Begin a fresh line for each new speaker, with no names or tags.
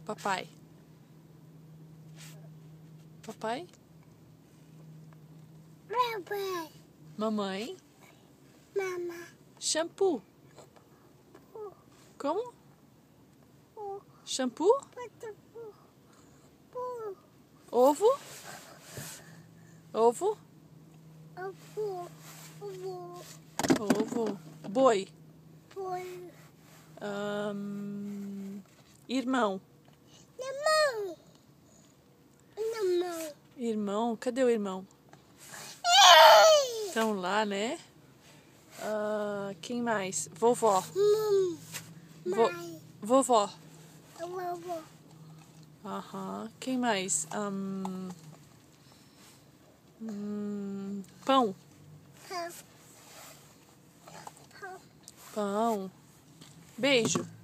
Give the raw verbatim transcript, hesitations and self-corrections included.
Papai. Papai?
Papai.
Mamãe?
Mama.
Shampoo. Como?
Pu.
Shampoo?
Pu. Pu.
Ovo? Ovo?
Ovo. Ovo.
Ovo. Boi.
Boi.
Ahn, irmão.
Na mão. Na mão.
Irmão? Cadê o irmão? Estão lá, né? Ah, quem mais? Vovó.
Hum.
Vo-
Mãe.
vovó.
Vovó.
Aham. Quem mais? Ahn, hum, pão.
Pão. Pão.
Pão. Beijo.